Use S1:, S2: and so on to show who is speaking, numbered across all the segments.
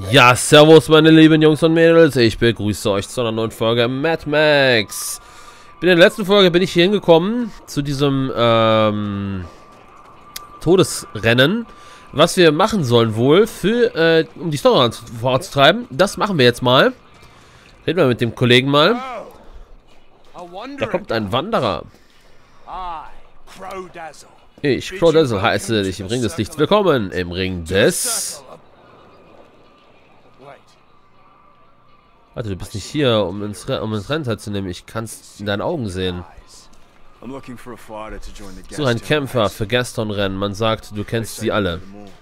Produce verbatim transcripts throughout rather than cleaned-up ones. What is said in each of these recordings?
S1: Ja, servus meine lieben Jungs und Mädels, ich begrüße euch zu einer neuen Folge Mad Max. In der letzten Folge bin ich hier hingekommen, zu diesem ähm, Todesrennen, was wir machen sollen wohl, für, äh, um die Story voranzutreiben. Das machen wir jetzt mal. Reden wir mit dem Kollegen mal. Da kommt ein Wanderer. Ich, Crow Dazzle, heiße dich im Ring des Lichts willkommen. Im Ring des... Warte, du bist nicht hier, um ins, um ins Rennen teilzunehmen. Ich kann es in deinen Augen sehen. So ein Kämpfer für Gaston-Rennen. Man sagt, du kennst sie alle.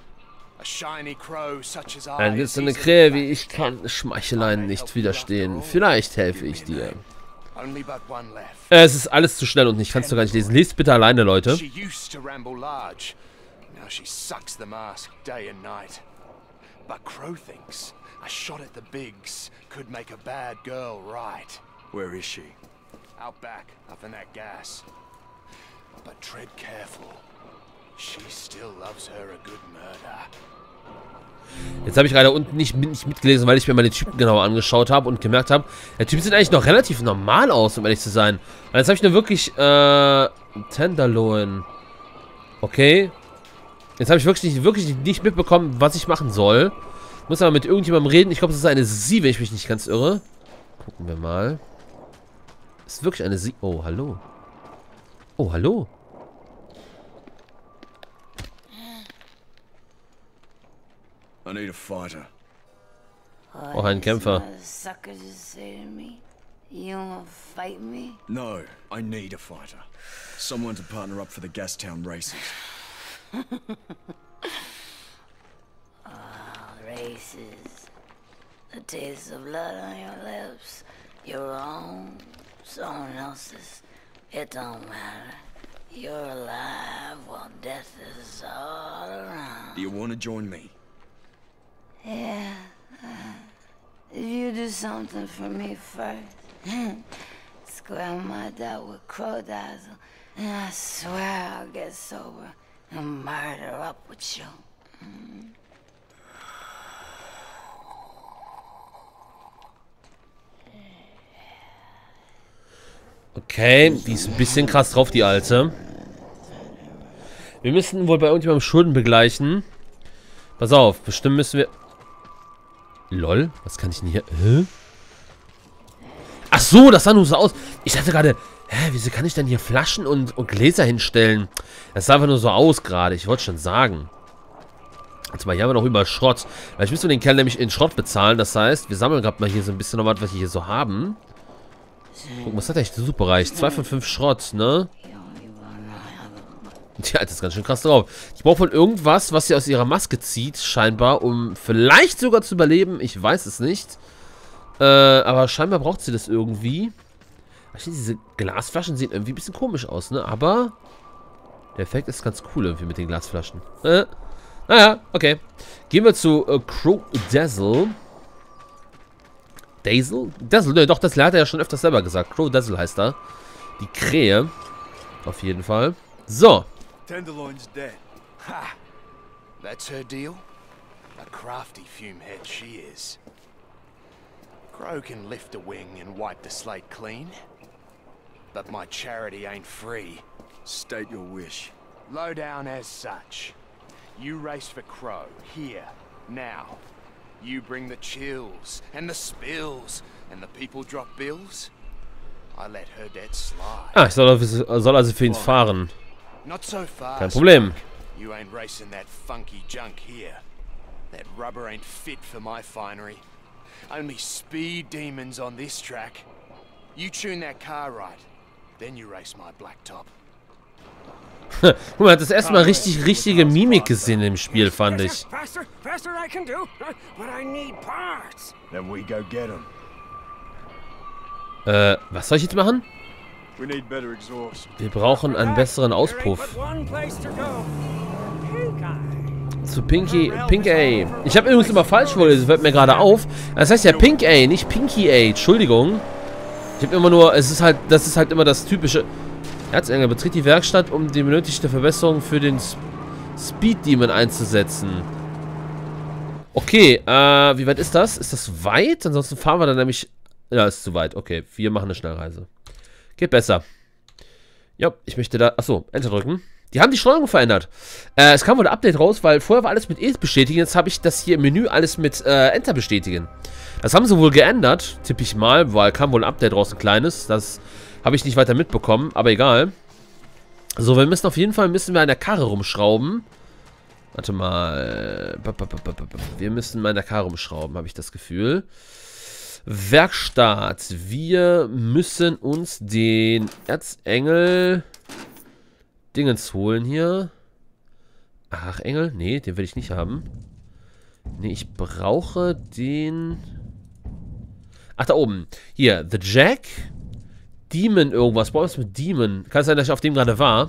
S1: Ein glitzernde Krähe wie ich kann Schmeicheleien nicht widerstehen. Vielleicht helfe ich dir. Es ist alles zu schnell und ich kann es doch gar nicht lesen. Lest bitte alleine, Leute. A shot at the bigs could make a bad girl right. Where is she? Out back, up in that gas. But tread careful. She still loves her a good murder. Jetzt habe ich gerade unten nicht, nicht mitgelesen, weil ich mir mal den Typen genauer angeschaut habe und gemerkt habe, der Typ sieht eigentlich noch relativ normal aus, um ehrlich zu sein. Weil jetzt habe ich nur wirklich, äh, Tenderloin. Okay. Jetzt habe ich wirklich nicht, wirklich nicht mitbekommen, was ich machen soll. Muss aber mit irgendjemandem reden. Ich glaube, es ist eine Sie, wenn ich mich nicht ganz irre. Gucken wir mal. Es ist wirklich eine Sie. Oh, hallo. Oh, hallo.
S2: I need a fighter.
S1: Oh, ein Kämpfer.
S2: No, I need a fighter. Someone to partner up for the Gastown races.
S3: Races, the taste of blood on your lips, your own, someone else's, it don't matter. You're alive while death is all around.
S2: Do you want to join me?
S3: Yeah, uh, if you do something for me first, square my debt with Crow Dazzle, and I swear I'll get sober and murder up with you. Mm.
S1: Okay, die ist ein bisschen krass drauf, die Alte. Wir müssen wohl bei irgendjemandem Schulden begleichen. Pass auf, bestimmt müssen wir... Lol, was kann ich denn hier... Hä? Ach so, das sah nur so aus. Ich dachte gerade, hä, wieso kann ich denn hier Flaschen und, und Gläser hinstellen? Das sah einfach nur so aus gerade, ich wollte schon sagen. Jetzt mal, hier haben wir noch überall Schrott. Vielleicht müssen wir den Kerl nämlich in Schrott bezahlen. Das heißt, wir sammeln gerade mal hier so ein bisschen noch was, was wir hier so haben. Guck, was hat der echt super reich? zwei von fünf Schrott, ne? Tja, das ist ganz schön krass drauf. Ich brauche von irgendwas, was sie aus ihrer Maske zieht, scheinbar, um vielleicht sogar zu überleben. Ich weiß es nicht. Äh, aber scheinbar braucht sie das irgendwie. Diese Glasflaschen sehen irgendwie ein bisschen komisch aus, ne? Aber der Effekt ist ganz cool irgendwie mit den Glasflaschen. Äh, naja, okay. Gehen wir zu äh, Crow Dazzle. Dazzle? Dazzle, ne, doch, das hat er ja schon öfters selber gesagt. Crow Dazzle heißt er. Die Krähe. Auf jeden Fall. So.
S4: Tenderloin's dead. Ha! That's her deal? A crafty fumehead she is. Crow can lift a wing and wipe the slate clean. But my charity ain't free.
S2: State your wish.
S4: Low down as such. You race for Crow, here, now. You bring the chills and the spills and the people drop bills. I let her dead slide.
S1: Ah, ich soll, soll also für ihn fahren.
S4: Not so fast.
S1: Kein Problem.
S4: You ain't racing that funky junk here. That rubber ain't fit for my finery. Only speed demons on this track. You tune that car right, then you race my blacktop.
S1: Guck mal, hat das erstmal richtig, richtige Mimik gesehen im Spiel, fand ich. Äh, was soll ich jetzt machen? Wir brauchen einen besseren Auspuff. Zu Pinky, Pink A. Ich habe übrigens immer falsch vorgelesen, das fällt mir gerade auf. Das heißt ja Pink A, nicht Pinky A. Entschuldigung. Ich habe immer nur, es ist halt, das ist halt immer das typische... Erzengel betritt die Werkstatt, um die benötigte Verbesserung für den Speed Demon einzusetzen.
S5: Okay, äh, wie weit ist das? Ist das weit? Ansonsten fahren wir dann nämlich... Ja, ist zu weit. Okay, wir machen eine Schnellreise. Geht besser. Ja, ich möchte da... Achso, Enter drücken. Die haben die Steuerung verändert. Äh, es kam wohl ein Update raus, weil vorher war alles mit E bestätigen. Jetzt habe ich das hier im Menü alles mit äh, Enter bestätigen. Das haben sie wohl geändert, tippe ich mal, weil kam wohl ein Update raus, ein kleines. Das habe ich nicht weiter mitbekommen, aber egal. So, wir müssen auf jeden Fall müssen wir an der Karre rumschrauben. Warte mal. Wir müssen mal an der Karre rumschrauben, habe ich das Gefühl. Werkstatt. Wir müssen uns den Erzengel Dingens holen hier. Ach, Engel? Nee, den will ich nicht haben. Nee, ich brauche den... Ach, da oben. Hier, The Jack. Demon irgendwas. Brauche ich mit Demon? Kann es sein, dass ich auf dem gerade war?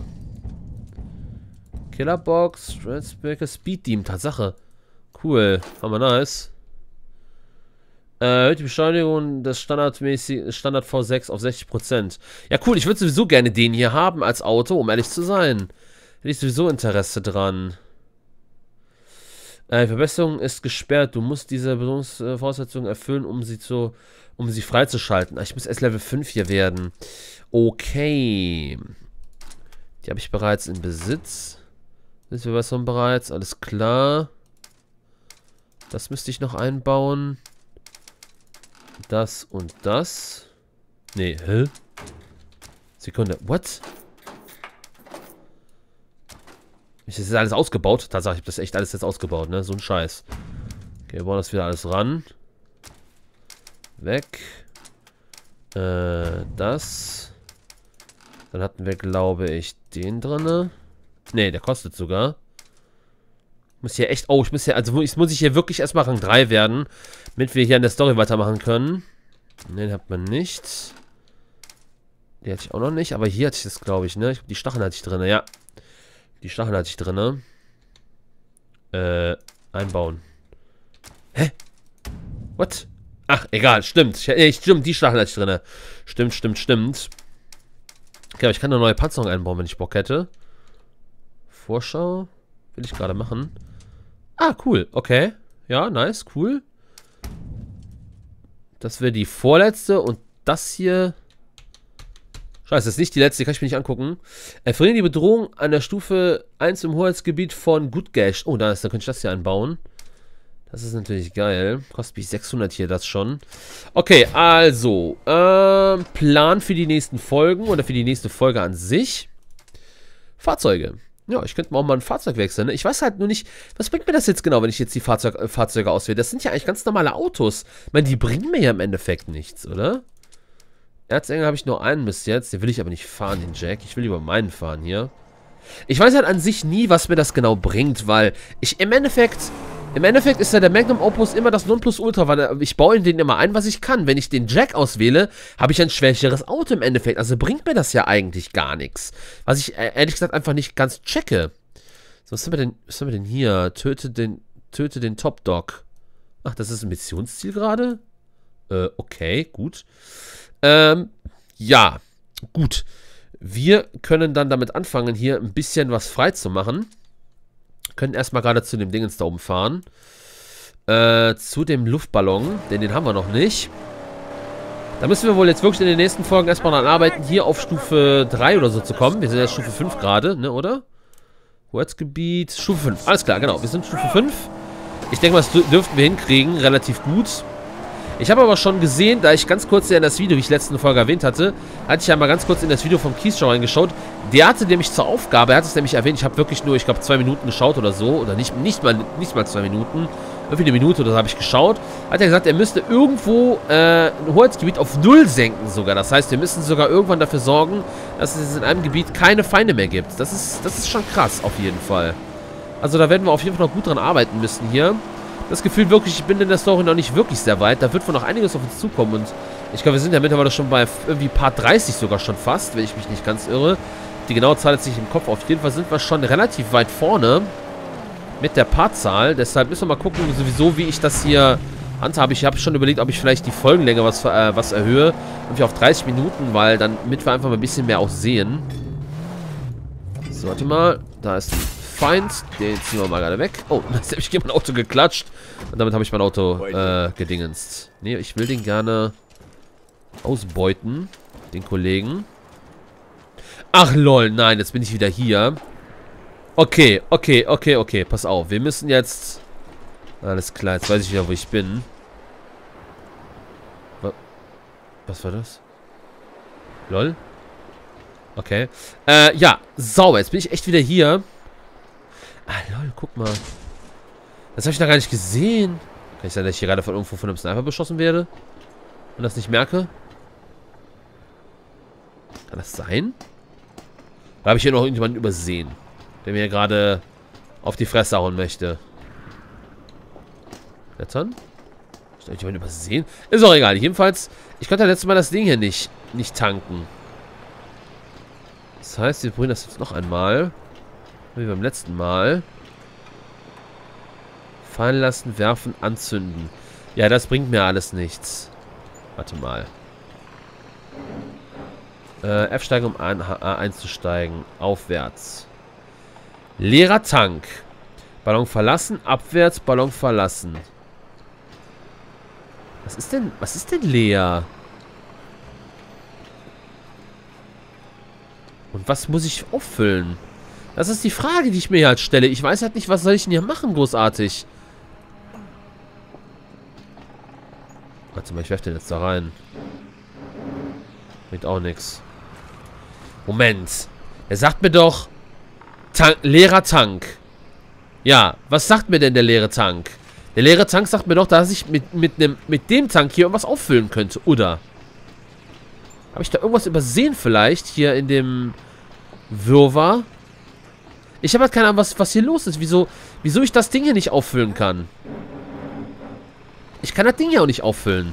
S5: Killerbox, Stratsbaker, Speed Demon. Tatsache. Cool. Hammer nice. Äh, die Beschleunigung des standardmäßig Standard V sechs auf sechzig Prozent. Ja, cool. Ich würde sowieso gerne den hier haben als Auto, um ehrlich zu sein. Hätte ich sowieso Interesse dran. Äh, Verbesserung ist gesperrt. Du musst diese Bedingungsvoraussetzungen erfüllen, um sie zu, um sie freizuschalten. Ach, ich muss erst Level fünf hier werden. Okay. Die habe ich bereits in Besitz. Ist Verbesserung bereits. Alles klar. Das müsste ich noch einbauen. Das und das. Nee, hä? Sekunde. What? Ist das alles ausgebaut? Tatsache, ich habe das echt alles jetzt ausgebaut, ne? So ein Scheiß. Okay, wir bauen das wieder alles ran. Weg. Äh, das. Dann hatten wir, glaube ich, den drinne. Ne, der kostet sogar. Ich muss hier echt... Oh, ich muss hier... Also ich muss ich hier wirklich erstmal Rang drei werden, damit wir hier an der Story weitermachen können. Ne, den hat man nicht. Den hatte ich auch noch nicht. Aber hier hatte ich das, glaube ich, ne? Die Stacheln hatte ich drin, ja. Die Stacheln hatte ich drin. Äh, einbauen. Hä? What? Ach, egal, stimmt. Ich, stimmt, die Stacheln hatte ich drin. Stimmt, stimmt, stimmt. Okay, aber ich kann eine neue Panzerung einbauen, wenn ich Bock hätte. Vorschau. Will ich gerade machen. Ah, cool. Okay. Ja, nice, cool. Das wäre die vorletzte und das hier... Scheiße, das ist nicht die letzte, die kann ich mir nicht angucken. Verringern die Bedrohung an der Stufe eins im Hoheitsgebiet von Gutgash. Oh, da ist, da könnte ich das hier einbauen. Das ist natürlich geil. Kostet mich sechshundert hier das schon. Okay, also. Ähm, Plan für die nächsten Folgen oder für die nächste Folge an sich. Fahrzeuge. Ja, ich könnte mal auch mal ein Fahrzeug wechseln. Ne? Ich weiß halt nur nicht, was bringt mir das jetzt genau, wenn ich jetzt die Fahrzeug, äh, Fahrzeuge auswähle? Das sind ja eigentlich ganz normale Autos. Ich meine, die bringen mir ja im Endeffekt nichts, oder? Erzengel habe ich nur einen bis jetzt. Den will ich aber nicht fahren, den Jack. Ich will lieber meinen fahren hier. Ich weiß halt an sich nie, was mir das genau bringt, weil ich im Endeffekt... Im Endeffekt ist ja der Magnum Opus immer das Nonplusultra, weil ich baue in den immer ein, was ich kann. Wenn ich den Jack auswähle, habe ich ein schwächeres Auto im Endeffekt. Also bringt mir das ja eigentlich gar nichts. Was ich ehrlich gesagt einfach nicht ganz checke. So, was haben wir denn, was haben wir denn hier? Töte den, töte den Top Dog. Ach, das ist ein Missionsziel gerade? Äh, okay, gut. Ähm, ja, gut. Wir können dann damit anfangen, hier ein bisschen was frei zu machen. Können erstmal gerade zu dem Dingens da oben fahren. Äh, zu dem Luftballon, denn den haben wir noch nicht. Da müssen wir wohl jetzt wirklich in den nächsten Folgen erstmal daran arbeiten, hier auf Stufe drei oder so zu kommen. Wir sind jetzt Stufe fünf gerade, ne, oder? Hoheitsgebiet, Stufe fünf. Alles klar, genau. Wir sind Stufe fünf. Ich denke mal, das dürften wir hinkriegen, relativ gut. Ich habe aber schon gesehen, da ich ganz kurz in das Video, wie ich letzte Folge erwähnt hatte, hatte ich ja mal ganz kurz in das Video vom Keyshow reingeschaut. Der hatte nämlich zur Aufgabe, er hat es nämlich erwähnt, ich habe wirklich nur, ich glaube, zwei Minuten geschaut oder so, oder nicht, nicht, mal, nicht mal zwei Minuten, irgendwie eine Minute oder so habe ich geschaut, hat er gesagt, er müsste irgendwo äh, ein Hoheitsgebiet auf null senken sogar. Das heißt, wir müssen sogar irgendwann dafür sorgen, dass es in einem Gebiet keine Feinde mehr gibt. Das ist, das ist schon krass, auf jeden Fall. Also da werden wir auf jeden Fall noch gut dran arbeiten müssen hier. Das Gefühl wirklich, ich bin in der Story noch nicht wirklich sehr weit. Da wird wohl noch einiges auf uns zukommen. Und ich glaube, wir sind ja mittlerweile schon bei irgendwie Part dreißig sogar schon fast, wenn ich mich nicht ganz irre. Die genaue Zahl ist nicht im Kopf. Auf jeden Fall sind wir schon relativ weit vorne mit der Partzahl. Deshalb müssen wir mal gucken, sowieso, wie ich das hier handhabe. Ich habe schon überlegt, ob ich vielleicht die Folgenlänge was, äh, was erhöhe. Irgendwie auf dreißig Minuten, weil dann mit wir einfach mal ein bisschen mehr auch sehen. So, warte mal. Da ist ein Feind. Den ziehen wir mal gerade weg. Oh, jetzt habe ich gegen mein Auto geklatscht. Und damit habe ich mein Auto äh, gedingenst. Nee, ich will den gerne ausbeuten. Den Kollegen. Ach lol, nein, jetzt bin ich wieder hier. Okay, okay, okay, okay. Pass auf, wir müssen jetzt... Alles klar, jetzt weiß ich wieder, wo ich bin. Was war das? Lol. Okay. Äh, ja. Sauber. Jetzt bin ich echt wieder hier. Ah, lol. Guck mal. Das habe ich noch gar nicht gesehen. Kann ich sein, dass ich hier gerade von irgendwo von einem Sniper beschossen werde? Und das nicht merke? Kann das sein? Da habe ich hier noch irgendjemanden übersehen. Der mir gerade auf die Fresse hauen möchte. Klettern? Ist da irgendjemand übersehen? Ist auch egal. Jedenfalls, ich konnte ja letztes Mal das Ding hier nicht, nicht tanken. Das heißt, wir probieren das jetzt noch einmal. Wie beim letzten Mal. Fallen lassen, werfen, anzünden. Ja, das bringt mir alles nichts. Warte mal. Äh, F-Steigen, um A einzusteigen. Aufwärts. Leerer Tank. Ballon verlassen, abwärts, Ballon verlassen. Was ist denn, was ist denn leer? Und was muss ich auffüllen? Das ist die Frage, die ich mir halt stelle. Ich weiß halt nicht, was soll ich denn hier machen, großartig. Warte mal, ich werfe den jetzt da rein. Bringt auch nichts. Moment. Er sagt mir doch... Tank, leerer Tank. Ja, was sagt mir denn der leere Tank? Der leere Tank sagt mir doch, dass ich mit, mit, nem, mit dem Tank hier irgendwas auffüllen könnte, oder? Habe ich da irgendwas übersehen vielleicht, hier in dem Wirrwarr? Ich habe halt keine Ahnung, was, was hier los ist. Wieso, wieso ich das Ding hier nicht auffüllen kann. Ich kann das Ding hier auch nicht auffüllen.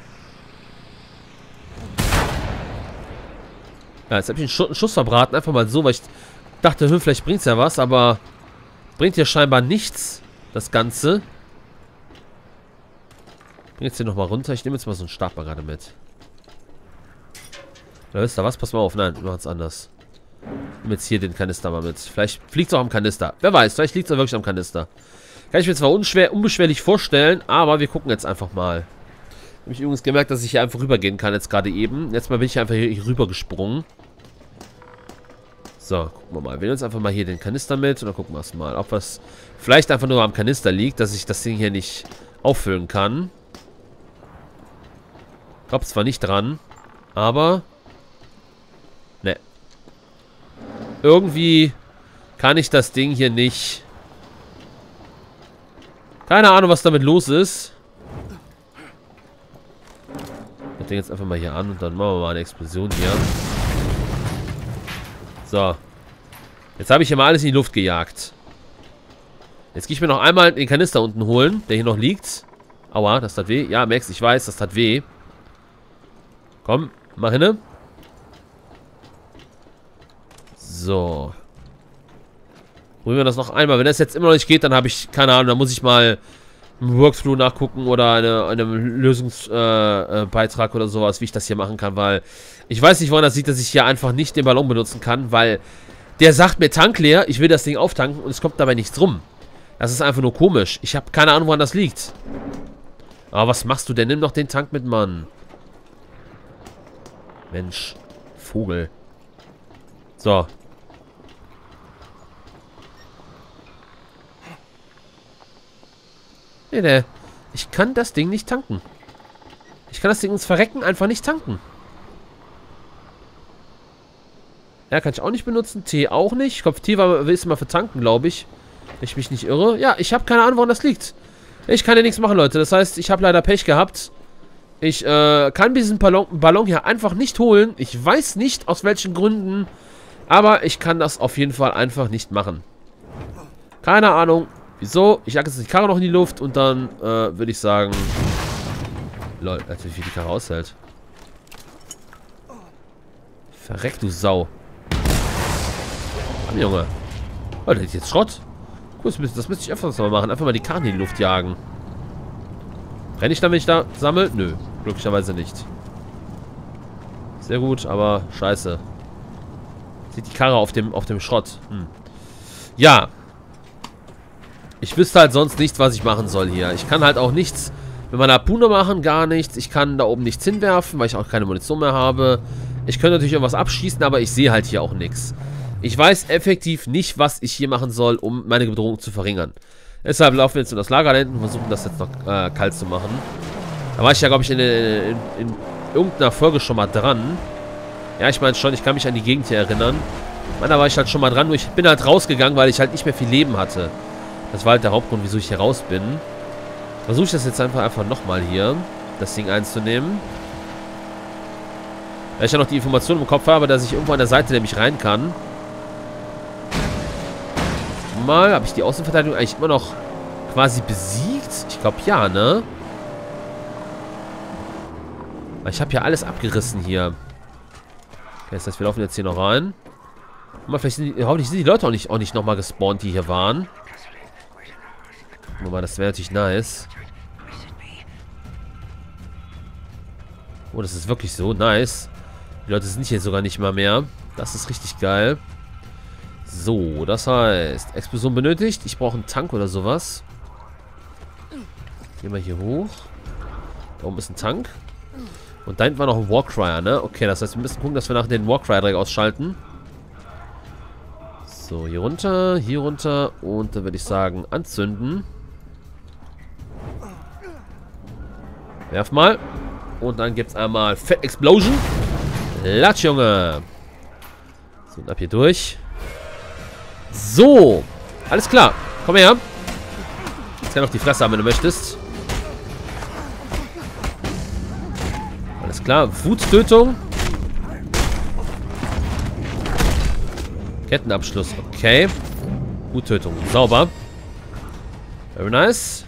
S5: Ja, jetzt habe ich einen, Schuss, einen Schuss verbraten, einfach mal so, weil ich dachte, hm, vielleicht bringt es ja was, aber bringt ja scheinbar nichts, das Ganze. Bring jetzt hier nochmal runter. Ich nehme jetzt mal so einen Stab mal gerade mit. Oder wisst ihr was? Pass mal auf. Nein, wir machen es anders. Ich nehme jetzt hier den Kanister mal mit. Vielleicht fliegt es auch am Kanister. Wer weiß, vielleicht liegt es auch wirklich am Kanister. Kann ich mir zwar unschwer, unbeschwerlich vorstellen, aber wir gucken jetzt einfach mal. Habe ich übrigens gemerkt, dass ich hier einfach rübergehen kann jetzt gerade eben. Jetzt mal bin ich einfach hier, hier rüber gesprungen. So, gucken wir mal. Wir nehmen uns einfach mal hier den Kanister mit und dann gucken wir es mal. Ob was vielleicht einfach nur am Kanister liegt, dass ich das Ding hier nicht auffüllen kann. Ich glaube zwar nicht dran, aber... Ne. Irgendwie kann ich das Ding hier nicht... Keine Ahnung, was damit los ist. Ich denke jetzt einfach mal hier an und dann machen wir mal eine Explosion hier. So. Jetzt habe ich hier mal alles in die Luft gejagt. Jetzt gehe ich mir noch einmal den Kanister unten holen, der hier noch liegt. Aua, das tat weh. Ja, Max, ich weiß, das tat weh. Komm, mach hinne. So. Probieren wir das noch einmal. Wenn das jetzt immer noch nicht geht, dann habe ich, keine Ahnung, dann muss ich mal einen Workflow nachgucken oder eine, einen Lösungsbeitrag äh, oder sowas, wie ich das hier machen kann, weil ich weiß nicht, woran das liegt, dass ich hier einfach nicht den Ballon benutzen kann, weil der sagt mir Tank leer, ich will das Ding auftanken und es kommt dabei nichts rum. Das ist einfach nur komisch. Ich habe keine Ahnung, woran das liegt. Aber was machst du denn? Nimm doch den Tank mit, Mann. Mensch. Vogel. So. Nee, nee. Ich kann das Ding nicht tanken. Ich kann das Ding ins Verrecken einfach nicht tanken. Ja, kann ich auch nicht benutzen. T auch nicht. Ich glaube, T war, ist immer für tanken, glaube ich. Wenn ich mich nicht irre. Ja, ich habe keine Ahnung, woran das liegt. Ich kann ja nichts machen, Leute. Das heißt, ich habe leider Pech gehabt. Ich äh, kann diesen Ballon, Ballon hier einfach nicht holen. Ich weiß nicht, aus welchen Gründen. Aber ich kann das auf jeden Fall einfach nicht machen. Keine Ahnung. Wieso? Ich jage jetzt die Karre noch in die Luft und dann äh, würde ich sagen... Lol, als wie viel die Karre aushält. Verreck, du Sau. Mann, Junge. Oh, der ist jetzt Schrott. Cool, das müsste, das müsste ich öfters mal machen. Einfach mal die Karren in die Luft jagen. Brenne ich dann, wenn ich da sammle? Nö, glücklicherweise nicht. Sehr gut, aber scheiße. Sieht die Karre auf dem, auf dem Schrott. Hm. Ja. Ich wüsste halt sonst nichts, was ich machen soll hier. Ich kann halt auch nichts mit meiner Harpune machen, gar nichts. Ich kann da oben nichts hinwerfen, weil ich auch keine Munition mehr habe. Ich könnte natürlich irgendwas abschießen, aber ich sehe halt hier auch nichts. Ich weiß effektiv nicht, was ich hier machen soll, um meine Bedrohung zu verringern. Deshalb laufen wir jetzt in das Lager da hinten und versuchen das jetzt noch äh, kalt zu machen. Da war ich ja, glaube ich, in, in, in irgendeiner Folge schon mal dran. Ja, ich meine schon, ich kann mich an die Gegend hier erinnern. Ich meine, da war ich halt schon mal dran, nur ich bin halt rausgegangen, weil ich halt nicht mehr viel Leben hatte. Das war halt der Hauptgrund, wieso ich hier raus bin. Versuche ich das jetzt einfach, einfach nochmal hier, das Ding einzunehmen. Weil ich ja noch die Information im Kopf habe, dass ich irgendwo an der Seite nämlich rein kann. Mal, habe ich die Außenverteidigung eigentlich immer noch quasi besiegt? Ich glaube ja, ne? Weil ich habe ja alles abgerissen hier. Okay, das heißt, wir laufen jetzt hier noch rein. Mal, vielleicht sind die, hoffentlich sind die Leute auch nicht, auch nicht nochmal gespawnt, die hier waren. Gucken wir mal, das wäre natürlich nice. Oh, das ist wirklich so nice. Die Leute sind hier sogar nicht mal mehr. Das ist richtig geil. So, das heißt, Explosion benötigt. Ich brauche einen Tank oder sowas. Gehen wir hier hoch. Da oben ist ein Tank. Und da hinten war noch ein Warcrier, ne? Okay, das heißt, wir müssen gucken, dass wir nachher den Warcrier direkt ausschalten. So, hier runter, hier runter. Und dann würde ich sagen, anzünden. Werf mal. Und dann gibt es einmal Fett Explosion. Latsch, Junge. So, und ab hier durch. So. Alles klar. Komm her. Jetzt kann auch die Fresse haben, wenn du möchtest. Alles klar. Wuttötung. Kettenabschluss. Okay. Wuttötung. Sauber. Very nice.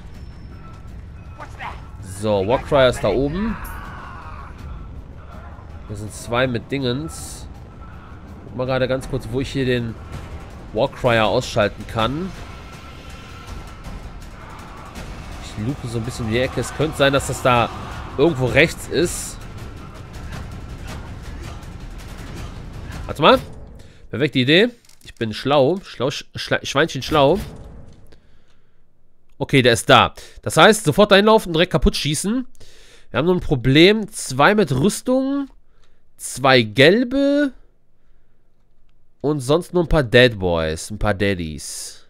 S5: So, Warcrier ist da oben. Hier sind zwei mit Dingens. Guck mal gerade ganz kurz, wo ich hier den Warcrier ausschalten kann. Ich lupe so ein bisschen in die Ecke. Es könnte sein, dass das da irgendwo rechts ist. Warte mal. Perfekte Idee. Ich bin schlau. Schlau, Schla Schweinchen schlau. Okay, der ist da. Das heißt, sofort dahin laufen und direkt kaputt schießen. Wir haben nur ein Problem. Zwei mit Rüstung. Zwei gelbe. Und sonst nur ein paar Dead Boys. Ein paar Daddies.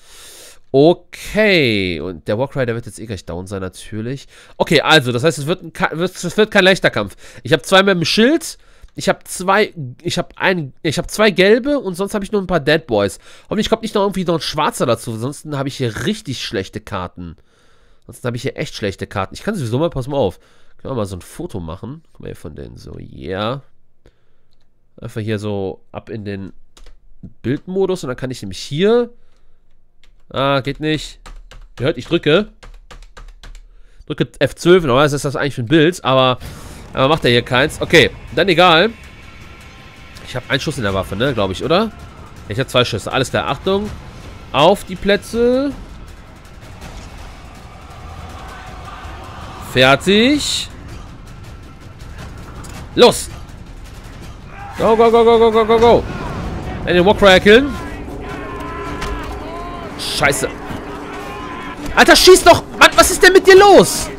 S5: Okay. Und der Warcrier, der wird jetzt eh gleich down sein, natürlich. Okay, also, das heißt, es wird, ein, es wird kein leichter Kampf. Ich habe zwei mit dem Schild. Ich habe zwei, ich habe ein, ich habe zwei gelbe und sonst habe ich nur ein paar Dead Boys. Hoffentlich kommt nicht noch irgendwie noch ein schwarzer dazu, sonst habe ich hier richtig schlechte Karten. Sonst habe ich hier echt schlechte Karten. Ich kann sowieso mal, pass mal auf, können wir mal so ein Foto machen. Guck mal hier von denen, so, ja. Yeah. Einfach hier so ab in den Bildmodus und dann kann ich nämlich hier, ah, geht nicht. Ihr hört, ich drücke. Drücke F zwölf, normalerweise ist das eigentlich für ein Bild, aber Aber macht er hier keins. Okay, dann egal. Ich habe einen Schuss in der Waffe, ne? Glaube ich, oder? Ich habe zwei Schüsse. Alles klar. Achtung. Auf die Plätze. Fertig. Los. Go, go, go, go, go, go, go, go. Den Warcrier killen. Scheiße. Alter, schieß doch. Mann, was ist denn mit dir los?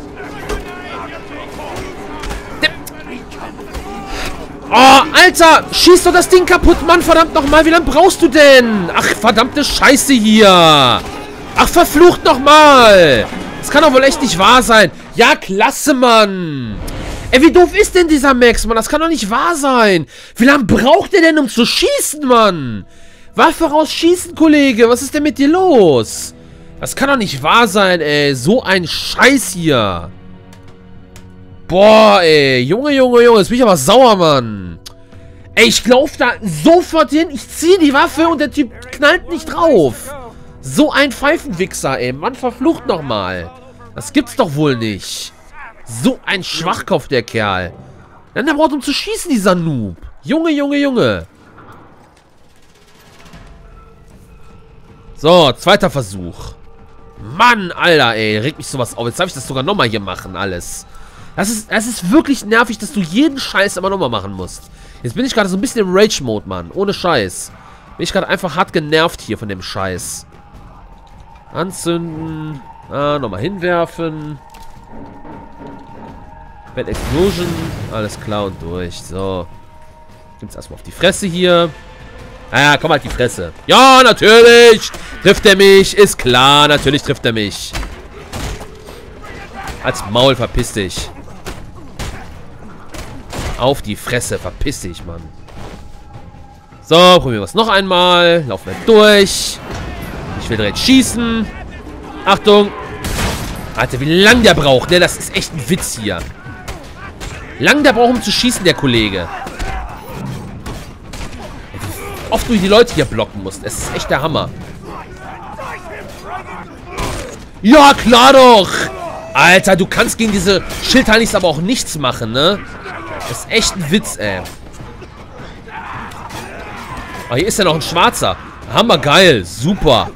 S5: Oh, Alter! Schieß doch das Ding kaputt, Mann! Verdammt nochmal! Wie lange brauchst du denn? Ach, verdammte Scheiße hier! Ach, verflucht nochmal! Das kann doch wohl echt nicht wahr sein! Ja, klasse, Mann! Ey, wie doof ist denn dieser Max, Mann? Das kann doch nicht wahr sein! Wie lange braucht der denn, um zu schießen, Mann? Waffe raus, schießen, Kollege! Was ist denn mit dir los? Das kann doch nicht wahr sein, ey! So ein Scheiß hier! Boah, ey. Junge, Junge, Junge. Jetzt bin ich aber sauer, Mann. Ey, ich lauf da sofort hin. Ich ziehe die Waffe und der Typ knallt nicht drauf. So ein Pfeifenwichser, ey. Mann, verflucht nochmal. Das gibt's doch wohl nicht. So ein Schwachkopf, der Kerl. Dann der braucht um zu schießen, dieser Noob. Junge, Junge, Junge. So, zweiter Versuch. Mann, Alter, ey. Regt mich sowas auf. Jetzt darf ich das sogar nochmal hier machen, alles. Das ist, das ist wirklich nervig, dass du jeden Scheiß immer nochmal machen musst. Jetzt bin ich gerade so ein bisschen im Rage-Mode, Mann. Ohne Scheiß. Bin ich gerade einfach hart genervt hier von dem Scheiß. Anzünden. Ah, nochmal hinwerfen. Bad Explosion. Alles klar und durch. So. Gibt's erstmal auf die Fresse hier. Ah ja, komm halt die Fresse. Ja, natürlich. Trifft er mich. Ist klar. Natürlich trifft er mich. Als Maul, verpiss dich. Auf die Fresse. Verpiss dich, Mann. So, probieren wir es noch einmal. Laufen wir durch. Ich will direkt schießen. Achtung. Alter, wie lange der braucht, ne? Das ist echt ein Witz hier. Lang der braucht, um zu schießen, der Kollege. Wie oft du die Leute hier blocken musst. Es ist echt der Hammer. Ja, klar doch. Alter, du kannst gegen diese Schildheinis aber auch nichts machen, ne? Das ist echt ein Witz, ey. Ah, hier ist ja noch ein Schwarzer. Hammergeil. Super.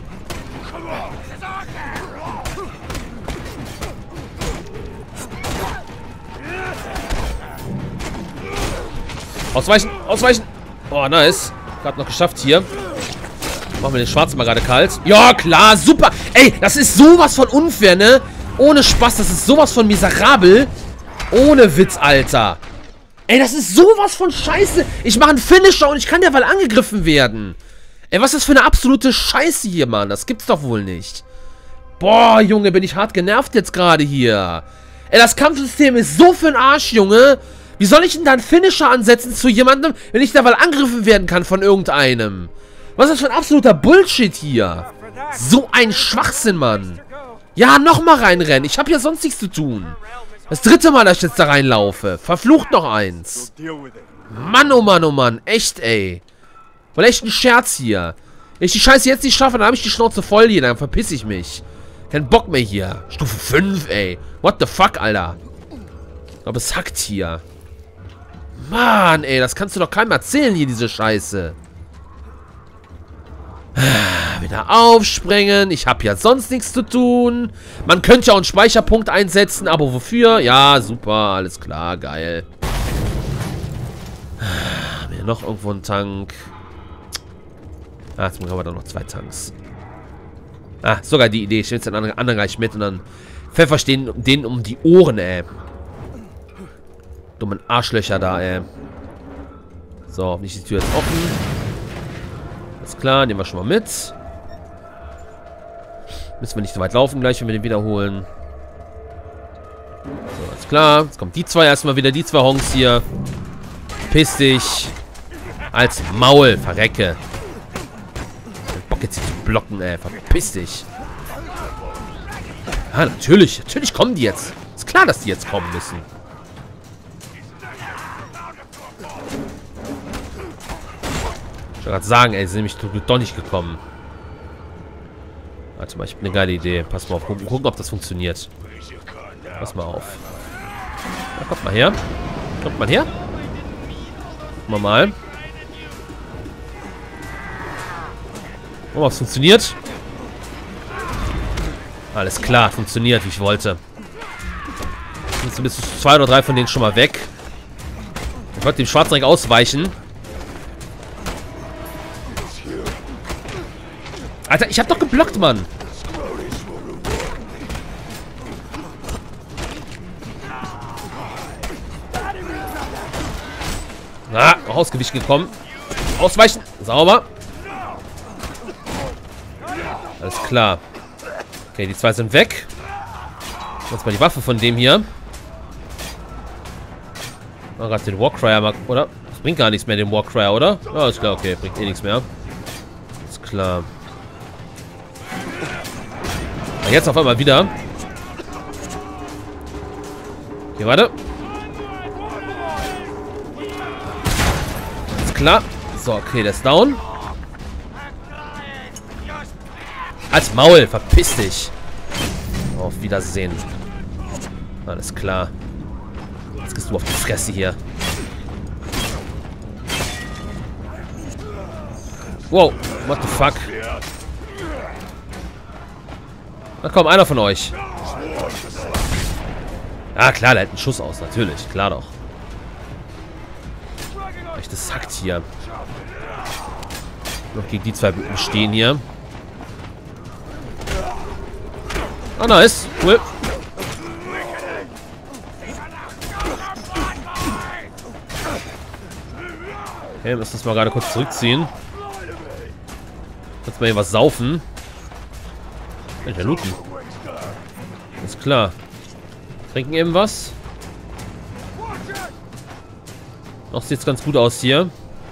S5: Ausweichen. Ausweichen. Oh, nice. Gerade noch geschafft hier. Machen wir den Schwarzen mal gerade kalt. Ja, klar. Super. Ey, das ist sowas von unfair, ne? Ohne Spaß. Das ist sowas von miserabel. Ohne Witz, Alter. Ey, das ist sowas von Scheiße. Ich mache einen Finisher und ich kann derweil angegriffen werden. Ey, was ist das für eine absolute Scheiße hier, Mann? Das gibt's doch wohl nicht. Boah, Junge, bin ich hart genervt jetzt gerade hier. Ey, das Kampfsystem ist so für den Arsch, Junge. Wie soll ich denn da einen Finisher ansetzen zu jemandem, wenn ich derweil angegriffen werden kann von irgendeinem? Was ist das für ein absoluter Bullshit hier? So ein Schwachsinn, Mann. Ja, nochmal reinrennen. Ich habe ja sonst nichts zu tun. Das dritte Mal, dass ich jetzt da reinlaufe. Verflucht noch eins. Mann, oh Mann, oh Mann. Echt, ey. War echt ein Scherz hier. Wenn ich die Scheiße jetzt nicht schaffe, dann habe ich die Schnauze voll hier. Dann verpiss ich mich. Kein Bock mehr hier. Stufe fünf, ey. What the fuck, Alter. Aber es hackt hier. Mann, ey. Das kannst du doch keinem erzählen hier, diese Scheiße. Wieder aufspringen. Ich habe ja sonst nichts zu tun. Man könnte ja auch einen Speicherpunkt einsetzen, aber wofür? Ja, super, alles klar, geil. Haben wir noch irgendwo einen Tank? Ah, jetzt haben wir da noch zwei Tanks. Ah, sogar die Idee. Ich nehme jetzt den anderen, anderen gleich mit und dann pfeffer ich den, den um die Ohren, ey. Dummen Arschlöcher da, ey. So, hoffentlich ist die Tür jetzt offen. Alles klar, nehmen wir schon mal mit. Müssen wir nicht so weit laufen gleich, wenn wir den wiederholen. So, alles klar. Jetzt kommen die zwei erstmal wieder, die zwei Honks hier. Piss dich. Als Maul, verrecke. Ich Bock jetzt hier zu blocken, ey. Verpiss dich. Ja, natürlich. Natürlich kommen die jetzt. Ist klar, dass die jetzt kommen müssen. Ich wollte gerade sagen, ey, sie sind nämlich doch nicht gekommen. Warte mal, ich habe eine geile Idee. Pass mal auf, gucken, gucken, ob das funktioniert. Pass mal auf. Ja, kommt mal her. Kommt mal her. Gucken wir mal. Gucken wir mal, ob es funktioniert. Alles klar, funktioniert, wie ich wollte. Jetzt sind bis zwei oder drei von denen schon mal weg. Ich wollte dem Schwarzen direkt ausweichen. Alter, ich hab doch geblockt, Mann. Ah, noch ausgewichen gekommen. Ausweichen. Sauber. Alles klar. Okay, die zwei sind weg. Jetzt mal die Waffe von dem hier. Oh, gerade den Warcrier, oder? Das bringt gar nichts mehr, den Warcrier, oder? Ja, ist klar, okay. Bringt eh nichts mehr. Ist klar. Jetzt auf einmal wieder. Okay, warte. Ist klar. So, okay, der ist down. Als Maul, verpiss dich. Auf Wiedersehen. Alles klar. Jetzt gehst du auf die Fresse hier. Wow, what the fuck? Na komm, einer von euch. Ja, klar, der hält einen Schuss aus. Natürlich, klar doch. Echt, das hackt hier. Noch gegen die zwei stehen hier. Ah, nice. Cool. Okay, wir müssen uns mal gerade kurz zurückziehen. Kurz mal hier was saufen. Kann ich ja looten. Ist klar. Trinken eben was. Noch sieht es ganz gut aus hier.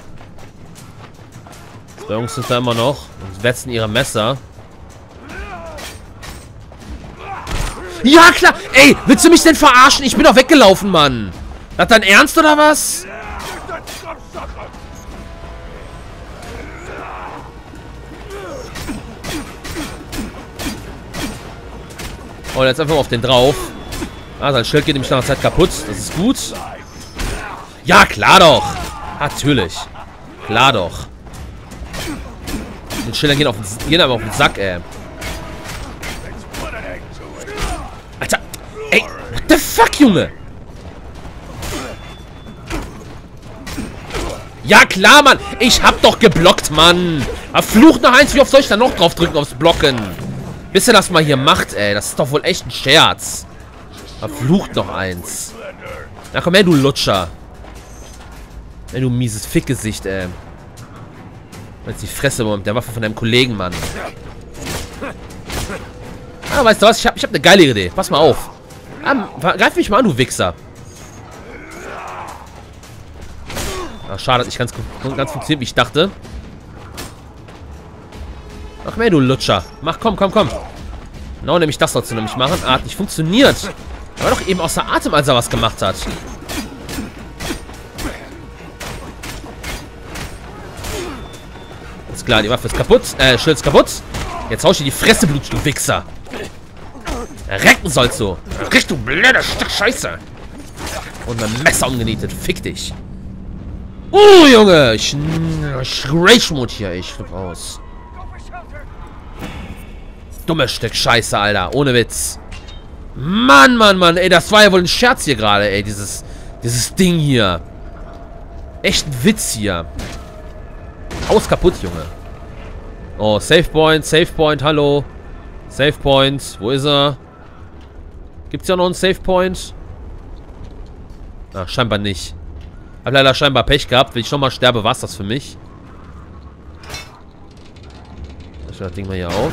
S5: Die Jungs sind da immer noch und wetzen ihre Messer. Ja, klar! Ey, willst du mich denn verarschen? Ich bin doch weggelaufen, Mann! Das dein Ernst oder was? Oh, jetzt einfach mal auf den drauf. Ah, sein Schild geht nämlich nach einer Zeit kaputt. Das ist gut. Ja, klar doch. Natürlich. Klar doch. Die Schilder gehen, auf den, gehen aber auf den Sack, ey. Alter. Ey, what the fuck, Junge? Ja, klar, Mann. Ich hab doch geblockt, Mann. Verflucht noch eins. Wie oft soll ich da noch drauf drücken aufs Blocken? Bis ihr das mal hier macht, ey. Das ist doch wohl echt ein Scherz. Verflucht noch eins. Na komm her, du Lutscher. Ey, du mieses Fickgesicht, ey. Jetzt die Fresse mit der Waffe von deinem Kollegen, Mann. Ah, weißt du was? Ich hab, ich hab eine geile Idee. Pass mal auf. Ah, greif mich mal an, du Wichser. Ach, schade, dass ich ganz, ganz funktioniert, wie ich dachte. Ach, mehr, du Lutscher. Mach, komm, komm, komm. Genau, nämlich das sollst du nämlich machen. Ah, hat nicht funktioniert. Er war doch eben außer Atem, als er was gemacht hat. Ist klar, die Waffe ist kaputt. Äh, Schild ist kaputt. Jetzt hau ich dir die Fresse, Blut, du Wichser. Recken sollst du. Riech, du blöder Stück Scheiße. Und mein Messer umgenietet. Fick dich. Oh, Junge. Ich... Rage-Mode hier. Ich flipp aus. Dummes Stück Scheiße, Alter. Ohne Witz. Mann, Mann, Mann. Ey, das war ja wohl ein Scherz hier gerade, ey. Dieses... Dieses Ding hier. Echt ein Witz hier. Haus kaputt, Junge. Oh, Save Point, Save Point, hallo. Save Point, wo ist er? Gibt's ja noch einen Save Point? Ach, scheinbar nicht. Hab leider scheinbar Pech gehabt. Wenn ich nochmal sterbe, war's das für mich. Ich stelle das Ding mal hier auf.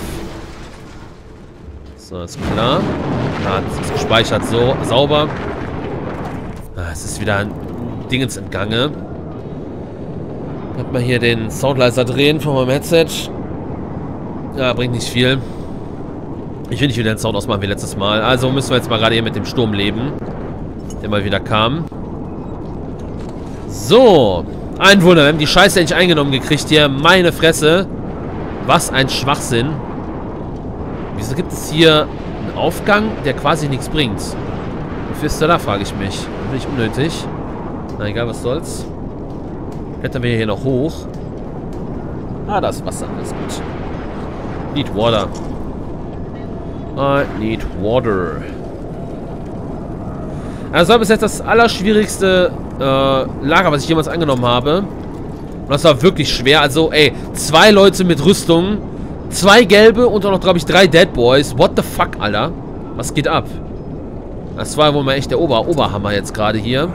S5: So, ist klar. Ja, das ist gespeichert, so, sauber. Ah, es ist wieder ein Dingens entgange. Ich hab mal hier den Soundleiser drehen von meinem Headset. Ja, bringt nicht viel. Ich will nicht wieder den Sound ausmachen wie letztes Mal. Also müssen wir jetzt mal gerade hier mit dem Sturm leben. Der mal wieder kam. So. Ein Wunder. Wir haben die Scheiße endlich eingenommen gekriegt hier. Meine Fresse. Was ein Schwachsinn. Wieso gibt es hier einen Aufgang, der quasi nichts bringt? Wofür ist der da, frage ich mich. Bin ich unnötig. Na egal, was soll's. Klettern wir hier noch hoch. Ah, da ist Wasser. Alles gut. Need water. I need water. Also war bis jetzt das allerschwierigste äh, Lager, was ich jemals angenommen habe. Und das war wirklich schwer. Also, ey, zwei Leute mit Rüstung, zwei gelbe und auch noch, glaube ich, drei Dead Boys. What the fuck, Alter? Was geht ab? Das war wohl mal echt der Ober Oberhammer jetzt gerade hier.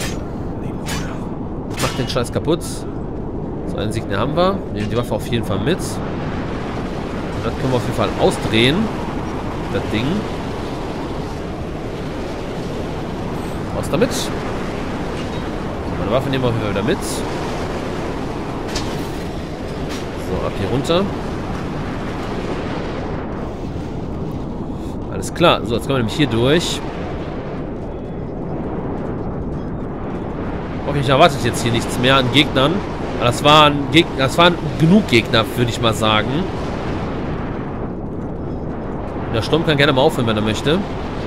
S5: Macht den Scheiß kaputt. So, einen Signal haben wir. Nehmen die Waffe auf jeden Fall mit. Und das können wir auf jeden Fall ausdrehen. Das Ding. Raus damit. Meine Waffe nehmen wir auf jeden Fall wieder mit. So, ab hier runter. Alles klar. So, jetzt kommen wir nämlich hier durch. Hoffentlich erwartet jetzt hier nichts mehr an Gegnern. Aber das waren Gegner, das waren genug Gegner, würde ich mal sagen. Der Sturm kann gerne mal aufhören, wenn er möchte.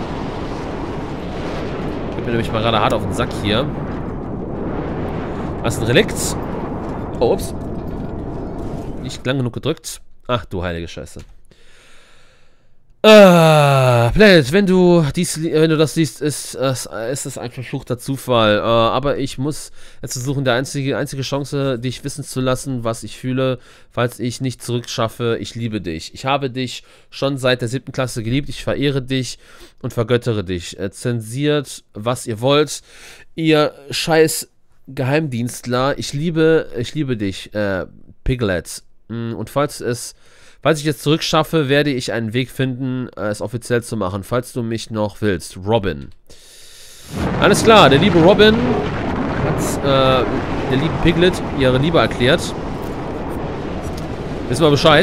S5: Geht mir nämlich mal gerade hart auf den Sack hier. Was ist ein Relikt? Oh, ups. Nicht lang genug gedrückt. Ach, du heilige Scheiße. Äh, Planet, wenn du dies, wenn du das siehst, ist es ist es ein verfluchter Zufall. Äh, aber ich muss jetzt versuchen, der einzige, einzige Chance, dich wissen zu lassen, was ich fühle, falls ich nicht zurückschaffe. Ich liebe dich. Ich habe dich schon seit der siebten Klasse geliebt. Ich verehre dich und vergöttere dich. Äh, zensiert, was ihr wollt. Ihr scheiß Geheimdienstler. Ich liebe, ich liebe dich, äh, Piglet. Und falls es Falls ich jetzt zurückschaffe, werde ich einen Weg finden, es offiziell zu machen, falls du mich noch willst. Robin. Alles klar, der liebe Robin hat äh, der lieben Piglet ihre Liebe erklärt. Wissen wir Bescheid.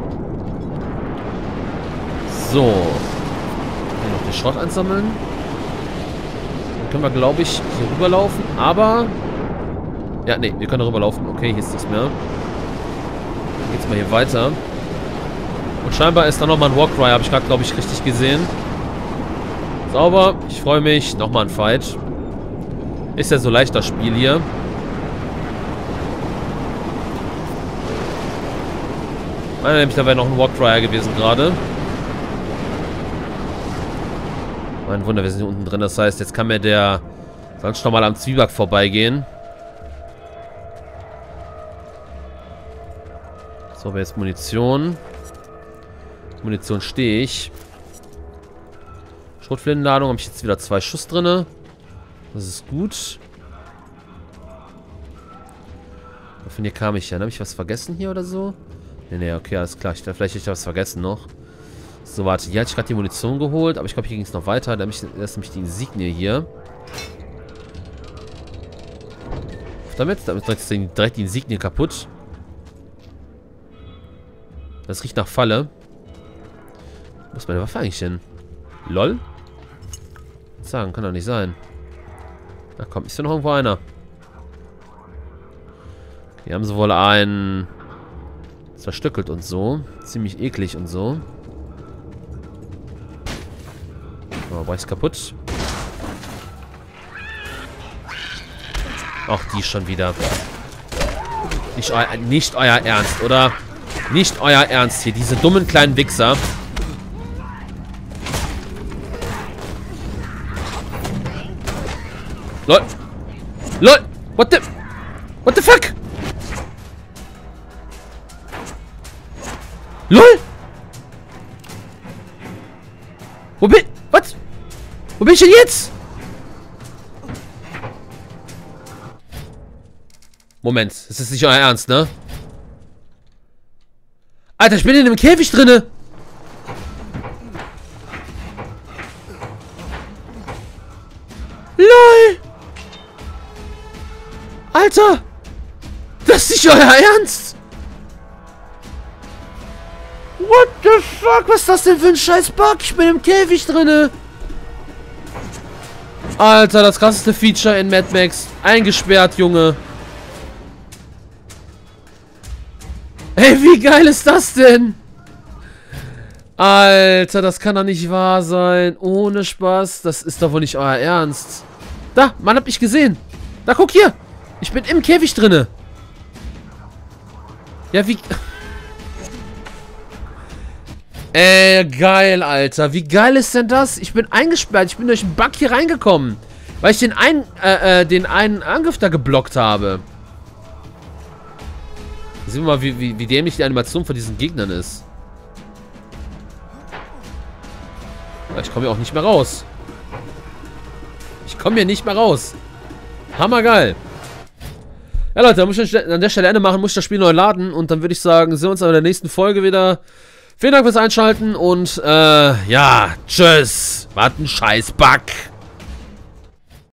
S5: So. Hier noch den Schrott einsammeln. Dann können wir, glaube ich, hier rüberlaufen, aber... Ja, nee, wir können rüberlaufen. Okay, hier ist nichts mehr. Dann geht's mal hier weiter. Und scheinbar ist da nochmal ein Warcry, habe ich gerade, glaube ich, richtig gesehen. Sauber, ich freue mich. Nochmal ein Fight. Ist ja so leicht, das Spiel hier. Meine nämlich, da wäre noch ein Warcry gewesen gerade. Mein Wunder, wir sind hier unten drin. Das heißt, jetzt kann mir der sonst noch mal am Zwieback vorbeigehen. So, wäre jetzt Munition. Munition stehe ich. Schrotflintenladung, habe ich jetzt wieder zwei Schuss drin. Das ist gut. Von hier kam ich ja. Habe ich was vergessen hier oder so? Ne, ne, okay, alles klar. Ich, vielleicht habe ich was vergessen noch. So, warte. Hier hatte ich gerade die Munition geholt. Aber ich glaube, hier ging es noch weiter. Da ist nämlich die Insignie hier. Damit? Damit ist direkt die Insignie kaputt. Das riecht nach Falle. Wo ist meine Waffe eigentlich hin? Lol? Sagen, kann doch nicht sein. Da kommt, ist ja noch irgendwo einer. Hier haben sie wohl einen zerstückelt und so. Ziemlich eklig und so. Oh, war ich's kaputt? Ach, die schon wieder. Nicht, eu nicht euer Ernst, oder? Nicht euer Ernst hier, diese dummen kleinen Wichser. Lol. Lol. What the... What the fuck? Lol. Wo bin... Was? Wo bin ich denn jetzt? Moment. Das ist nicht euer Ernst, ne? Alter, ich bin in einem Käfig drinne. LOL. Alter. Das ist nicht euer Ernst. What the fuck? Was ist das denn für ein scheiß Bug? Ich bin im Käfig drinne. Alter, das krasseste Feature in Mad Max. Eingesperrt, Junge. Ey, wie geil ist das denn? Alter, das kann doch nicht wahr sein. Ohne Spaß. Das ist doch wohl nicht euer Ernst. Da, man hat mich gesehen. Da, guck hier. Ich bin im Käfig drinne. Ja, wie... Ey, geil, Alter. Wie geil ist denn das? Ich bin eingesperrt. Ich bin durch einen Bug hier reingekommen. Weil ich den einen, äh, äh, den einen Angriff da geblockt habe. Sehen wir mal, wie, wie, wie dämlich die Animation von diesen Gegnern ist. Ich komme hier auch nicht mehr raus. Ich komme hier nicht mehr raus. Hammergeil. Ja, Leute, da muss ich an der Stelle Ende machen, muss ich das Spiel neu laden. Und dann würde ich sagen, sehen wir uns in der nächsten Folge wieder. Vielen Dank fürs Einschalten und, äh, ja, tschüss. Was ein Scheiß-Bug.